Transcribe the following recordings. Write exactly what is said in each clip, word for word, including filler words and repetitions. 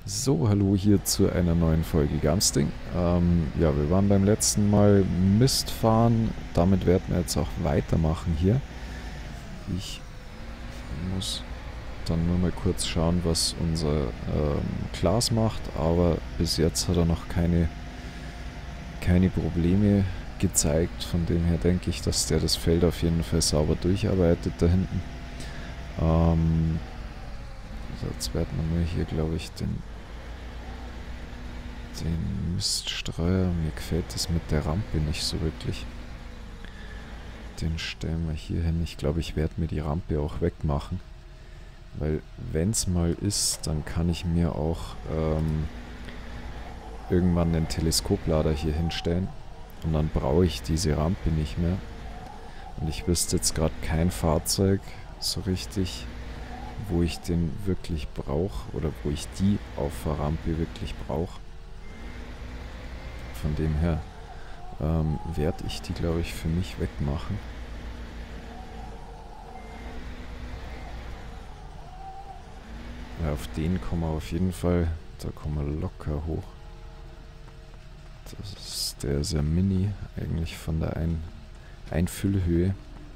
So, hallo hier zu einer neuen Folge Gamsting. Ähm, ja, wir waren beim letzten Mal Mist fahren. Damit werden wir jetzt auch weitermachen hier. Ich muss dann nur mal kurz schauen, was unser ähm, Klaas macht. Aber bis jetzt hat er noch keine, keine Probleme gezeigt. Von dem her denke ich, dass der das Feld auf jeden Fall sauber durcharbeitet da hinten. Ähm, also jetzt werden wir nur hier, glaube ich, den... Den Miststreuer, mir gefällt das mit der Rampe nicht so wirklich. Den stellen wir hier hin. Ich glaube, ich werde mir die Rampe auch wegmachen. Weil wenn es mal ist, dann kann ich mir auch ähm, irgendwann den Teleskoplader hier hinstellen. Und dann brauche ich diese Rampe nicht mehr. Und ich wüsste jetzt gerade kein Fahrzeug so richtig, wo ich den wirklich brauche. Oder wo ich die Auffahrrampe wirklich brauche. Von dem her ähm, werde ich die, glaube ich, für mich wegmachen. Ja, auf den kommen wir auf jeden Fall, da kommen wir locker hoch. Das ist der sehr mini, eigentlich von der Ein Einfüllhöhe.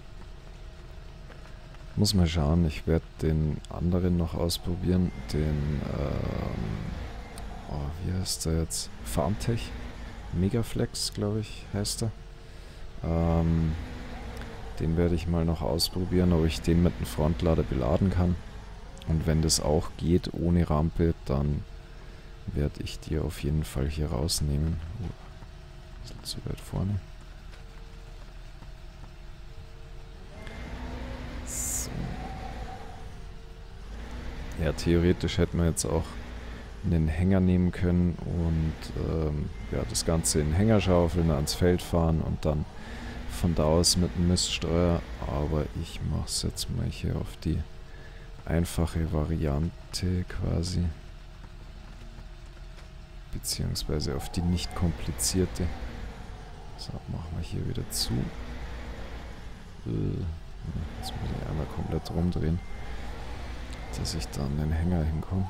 Muss mal schauen, ich werde den anderen noch ausprobieren, den, ähm, oh, wie heißt der jetzt? Farmtech. Megaflex, glaube ich, heißt er. Ähm, den werde ich mal noch ausprobieren, ob ich den mit dem Frontlader beladen kann. Und wenn das auch geht, ohne Rampe, dann werde ich die auf jeden Fall hier rausnehmen. Oh, ist zu weit vorne. So. Ja, theoretisch hätten wir jetzt auch einen Hänger nehmen können und ähm, ja, das Ganze in den Hänger schaufeln, ans Feld fahren und dann von da aus mit dem Miststreuer. Aber ich mache es jetzt mal hier auf die einfache Variante quasi. Beziehungsweise auf die nicht komplizierte. So, machen wir hier wieder zu. Jetzt muss ich einmal komplett rumdrehen, dass ich da an den Hänger hinkomme.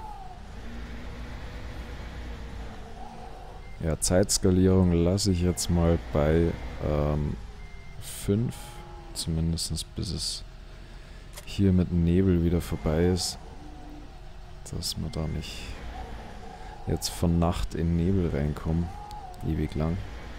Ja, Zeitskalierung lasse ich jetzt mal bei ähm, fünf, zumindest bis es hier mit dem Nebel wieder vorbei ist, dass wir da nicht jetzt von Nacht in Nebel reinkommen, ewig lang.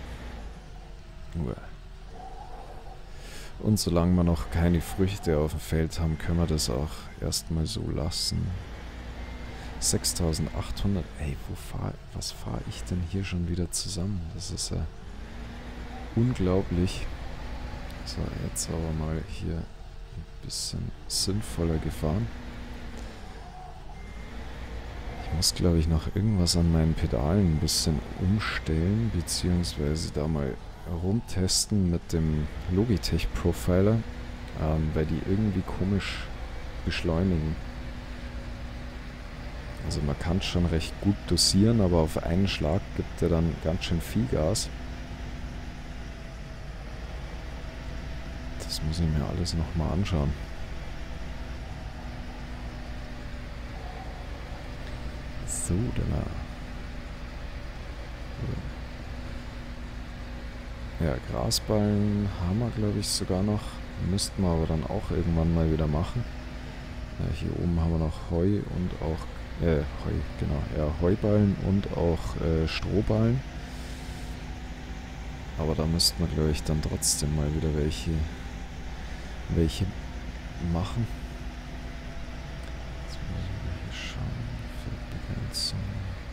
Und solange wir noch keine Früchte auf dem Feld haben, können wir das auch erstmal so lassen. sechstausendachthundert, ey, wo fahr, was fahre ich denn hier schon wieder zusammen? Das ist ja unglaublich. So, jetzt aber mal hier ein bisschen sinnvoller gefahren. Ich muss, glaube ich, noch irgendwas an meinen Pedalen ein bisschen umstellen, beziehungsweise da mal rumtesten mit dem Logitech Profiler, ähm, weil die irgendwie komisch beschleunigen. Also man kann es schon recht gut dosieren, aber auf einen Schlag gibt er dann ganz schön viel Gas. Das muss ich mir alles nochmal anschauen. So, da. Ja, Grasballen haben wir, glaube ich, sogar noch. Müssten wir aber dann auch irgendwann mal wieder machen. Ja, hier oben haben wir noch Heu und auch Äh, Heu, genau, ja, Heuballen und auch äh, Strohballen. Aber da müssten wir, glaube ich, dann trotzdem mal wieder welche, welche machen. Jetzt muss ich mal hier schauen. Feldbegrenzung.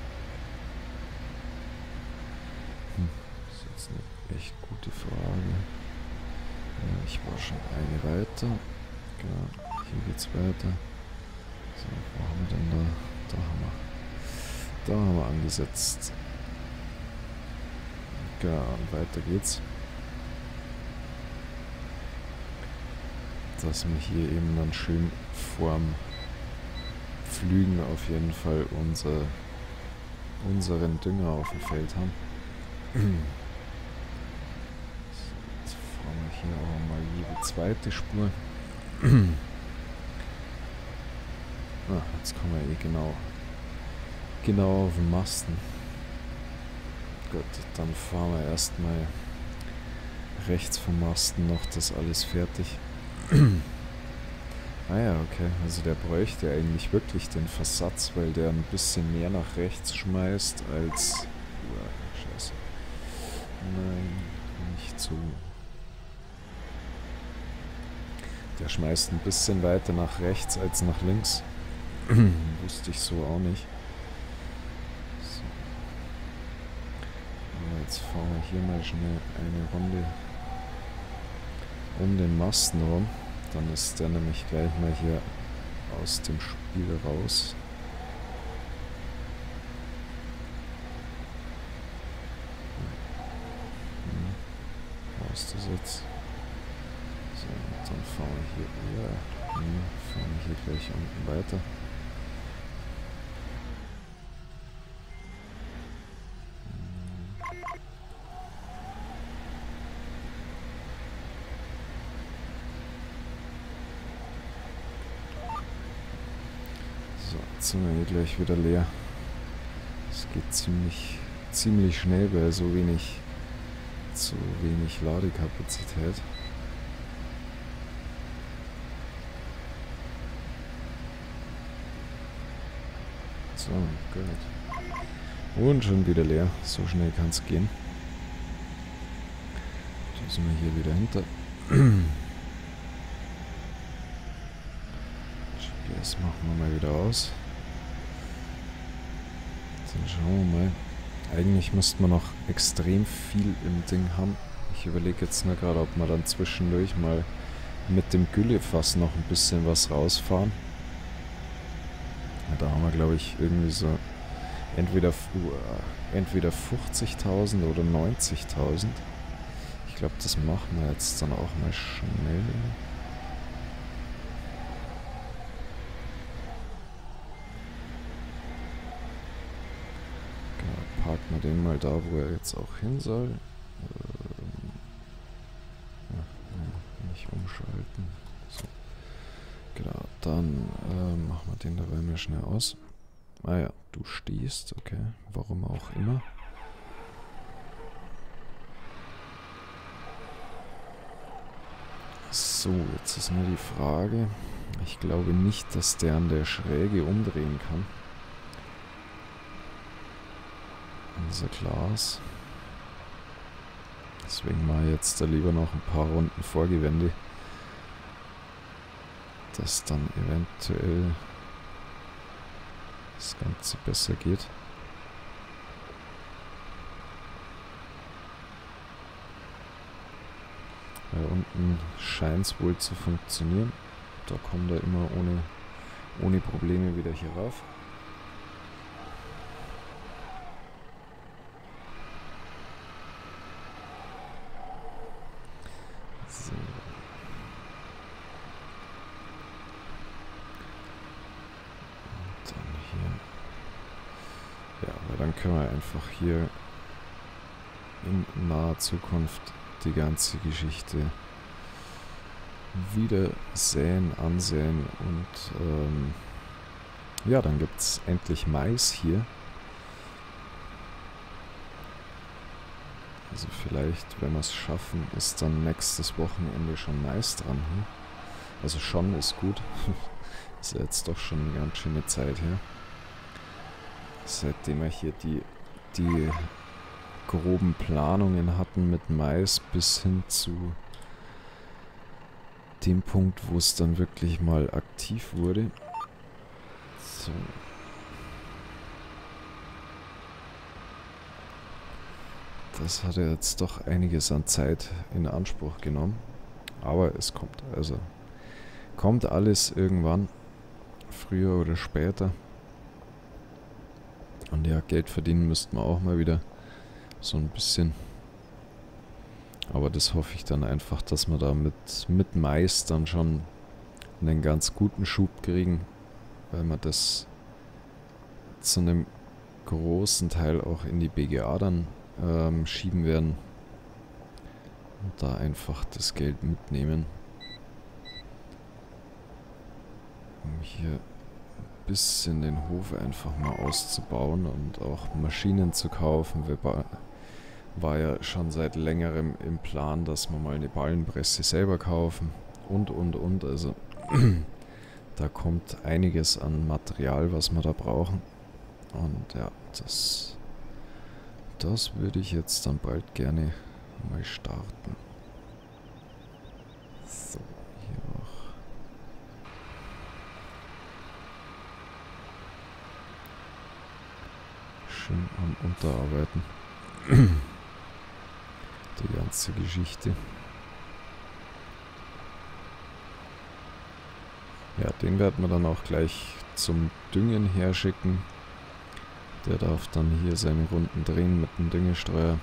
Hm, das ist jetzt eine echt gute Frage. Ja, ich war schon eine weiter. Genau, hier geht's weiter. So, wo haben wir denn da? Da haben wir, da haben wir angesetzt. Genau, und weiter geht's. Dass wir hier eben dann schön vorm Pflügen auf jeden Fall unser, unseren Dünger auf dem Feld haben. So, jetzt fahren wir hier auch mal jede zweite Spur. Ah, jetzt kommen wir eh genau genau auf dem Masten. Gut, dann fahren wir erstmal rechts vom Masten noch das alles fertig. Ah ja, okay. Also der bräuchte eigentlich wirklich den Versatz, weil der ein bisschen mehr nach rechts schmeißt als... Uah, scheiße. Nein, nicht so. Der schmeißt ein bisschen weiter nach rechts als nach links. Wusste ich so auch nicht. So. Aber jetzt fahren wir hier mal schnell eine Runde um den Masten rum. Dann ist der nämlich gleich mal hier aus dem Spiel raus. Hm. Wo ist das jetzt? So, dann fahren wir hier, ja, hm, fahren wir hier gleich unten weiter. Jetzt sind wir hier gleich wieder leer. Es geht ziemlich, ziemlich schnell bei so wenig, so wenig Ladekapazität. So, gut. Und schon wieder leer. So schnell kann es gehen. Da sind wir hier wieder hinter. G P S machen wir mal wieder aus. Dann schauen wir mal. Eigentlich müsste man noch extrem viel im Ding haben. Ich überlege jetzt nur gerade, ob wir dann zwischendurch mal mit dem Güllefass noch ein bisschen was rausfahren. Ja, da haben wir, glaube ich, irgendwie so entweder, uh, entweder fünfzigtausend oder neunzigtausend. Ich glaube, das machen wir jetzt dann auch mal schnell. Parken wir den mal da, wo er jetzt auch hin soll. Ähm, ja, nicht umschalten. So. Genau, dann äh, machen wir den dabei mal schnell aus. Ah ja, du stehst, okay. Warum auch immer. So, jetzt ist nur die Frage. Ich glaube nicht, dass der an der Schräge umdrehen kann. Unser Glas. Deswegen mache ich jetzt da lieber noch ein paar Runden Vorgewende, dass dann eventuell das Ganze besser geht. Weil unten scheint es wohl zu funktionieren. Da kommt er immer ohne, ohne Probleme wieder hier rauf. So. Und dann hier. Ja, aber dann können wir einfach hier in naher Zukunft die ganze Geschichte wieder säen, ansehen und ähm, ja, dann gibt es endlich Mais hier. Also vielleicht, wenn wir es schaffen, ist dann nächstes Wochenende schon Mais dran. Hm? Also schon ist gut. Ist ja jetzt doch schon eine ganz schöne Zeit her. Seitdem wir hier die, die groben Planungen hatten mit Mais bis hin zu dem Punkt, wo es dann wirklich mal aktiv wurde. So. Das hat ja jetzt doch einiges an Zeit in Anspruch genommen. Aber es kommt, also kommt alles irgendwann, früher oder später. Und ja, Geld verdienen müssten wir auch mal wieder so ein bisschen. Aber das hoffe ich dann einfach, dass wir da mit, mit Mais dann schon einen ganz guten Schub kriegen, weil wir das zu einem großen Teil auch in die B G A dann ähm, schieben werden und da einfach das Geld mitnehmen, um hier ein bisschen den Hof einfach mal auszubauen und auch Maschinen zu kaufen. Wir war ja schon seit längerem im Plan, dass wir mal eine Ballenpresse selber kaufen und und und. Also da kommt einiges an Material, was wir da brauchen. Und ja, das, das würde ich jetzt dann bald gerne mal starten. So, hier noch. Schön am Unterarbeiten. Die ganze Geschichte. Ja, den werden wir dann auch gleich zum Düngen herschicken. Der darf dann hier seine Runden drehen mit dem Düngestreuer.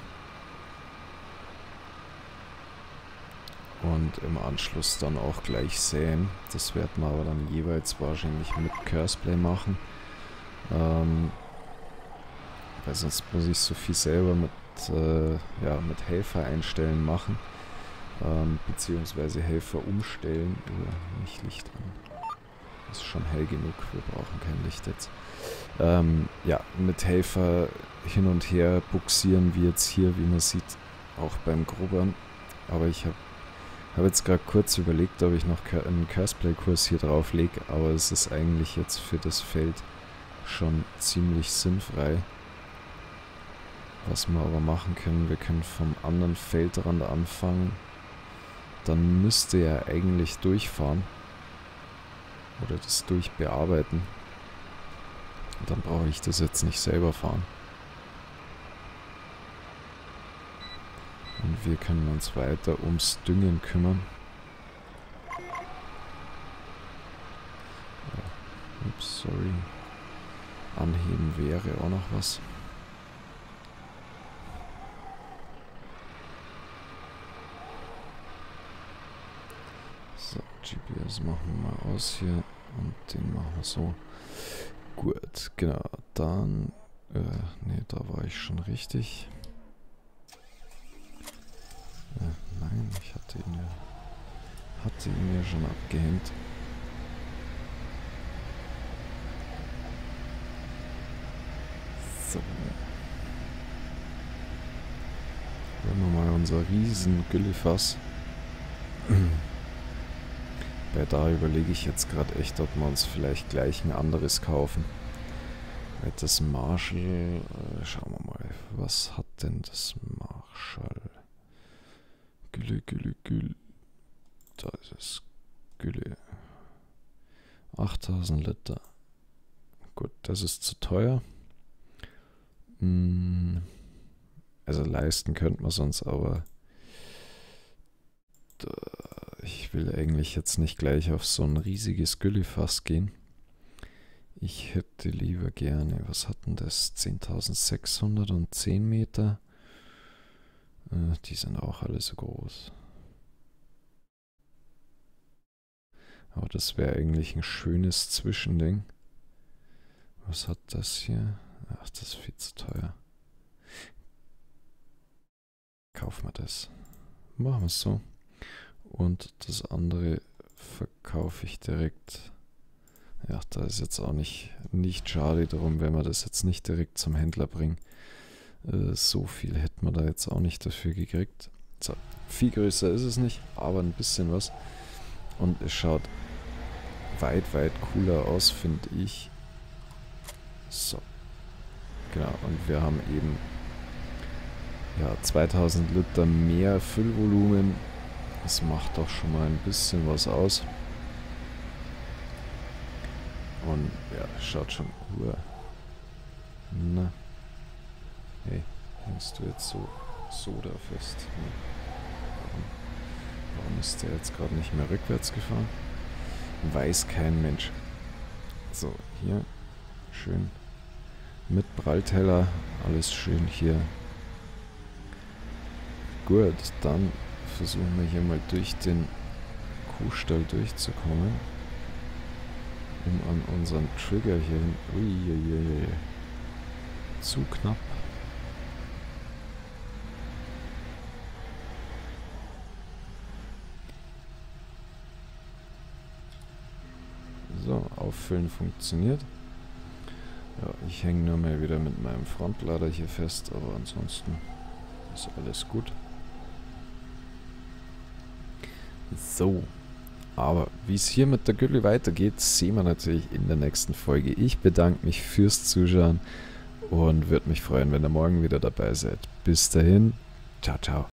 Und im Anschluss dann auch gleich säen. Das werden wir aber dann jeweils wahrscheinlich mit Curseplay machen. Ähm, weil sonst muss ich so viel selber mit, äh, ja, mit Helfer einstellen machen. Ähm, beziehungsweise Helfer umstellen. Uh, nicht Licht an. Ist schon hell genug, wir brauchen kein Licht jetzt. Ähm, ja, mit Helfer hin und her buxieren, wie jetzt hier, wie man sieht, auch beim Grubbern. Aber ich habe hab jetzt gerade kurz überlegt, ob ich noch einen Curseplay-Kurs hier drauf lege, aber es ist eigentlich jetzt für das Feld schon ziemlich sinnfrei. Was wir aber machen können, wir können vom anderen Feldrand anfangen. Dann müsste er eigentlich durchfahren. Oder das durchbearbeiten. Und dann brauche ich das jetzt nicht selber fahren. Und wir können uns weiter ums Düngen kümmern. Ja, ups, sorry. Anheben wäre auch noch was. So, G P S machen wir mal aus hier und den machen wir so. Gut, genau, dann, äh, ne, da war ich schon richtig. Äh, nein, ich hatte ihn ja, hatte ihn ja schon abgehängt. So. Hören wir mal unser riesen Güllefass. Weil da überlege ich jetzt gerade echt, ob wir uns vielleicht gleich ein anderes kaufen. Weil das Marshall, äh, schauen wir mal, was hat denn das Marshall? Gülle, Gülle, Gülle. Da ist es. Gülle. achttausend Liter. Gut, das ist zu teuer. Hm, also leisten könnte man sonst, aber da, ich will eigentlich jetzt nicht gleich auf so ein riesiges Güllefass gehen. Ich hätte lieber gerne, was hat denn das? zehntausendsechshundert und zehn Meter. Äh, die sind auch alle so groß. Aber das wäre eigentlich ein schönes Zwischending. Was hat das hier? Ach, das ist viel zu teuer. Kaufen wir das. Machen wir es so. Und das andere verkaufe ich direkt. Ja, da ist jetzt auch nicht, nicht schade drum, wenn wir das jetzt nicht direkt zum Händler bringen. Äh, so viel hätten wir da jetzt auch nicht dafür gekriegt. So, viel größer ist es nicht, aber ein bisschen was. Und es schaut weit, weit cooler aus, finde ich. So. Genau, und wir haben eben ja, zweitausend Liter mehr Füllvolumen. Das macht doch schon mal ein bisschen was aus. Und ja, schaut schon cool. Na. Hey, hängst du jetzt so, so da fest? Nee. Warum, warum ist der jetzt gerade nicht mehr rückwärts gefahren? Weiß kein Mensch. So, hier. Schön. Mit Prallteller. Alles schön hier. Gut, dann versuchen wir hier mal durch den Kuhstall durchzukommen. Um an unseren Trigger hier hin. Uiuiui. Zu knapp. So, auf Auffüllen funktioniert. Ja, ich hänge nur mal wieder mit meinem Frontlader hier fest, aber ansonsten ist alles gut. So, aber wie es hier mit der Gülle weitergeht, sehen wir natürlich in der nächsten Folge. Ich bedanke mich fürs Zuschauen und würde mich freuen, wenn ihr morgen wieder dabei seid. Bis dahin, ciao, ciao.